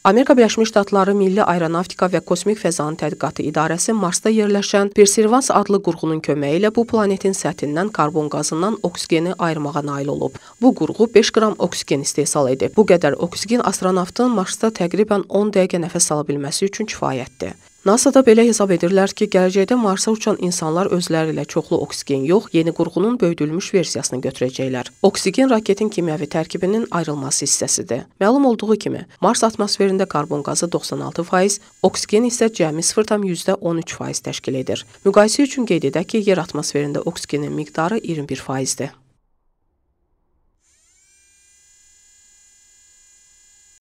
Amerika Birləşmiş Ştatları Milli Aeronavtika və Kosmik Fəzanın Tədqiqatı İdarəsi Marsda yerləşən Perseverance adlı qurğunun köməyi ilə bu planetin səthindən karbon qazından oksigeni ayırmağa nail olub. Bu qurğu 5 qram oksigen istehsal edib. Bu qədər oksigen astronavtın Marsda təqribən 10 dəqiqə nəfəs ala bilməsi üçün kifayətdir. NASA-da belə hesab edirlər ki, gələcəkdə Marsa uçan insanlar özləri ilə çoxlu oksigen yox, yeni qurğunun böyüdülmüş versiyasını götürəcəklər. Oksigen raketin kimyəvi tərkibinin ayrılması hissəsidir. Məlum olduğu kimi, Mars atmosferində karbon qazı 96%, oksigen isə cəmi 0,13% təşkil edir. Müqayisə üçün qeyd edək ki, yer atmosferində oksigenin miqdarı 21%-dir.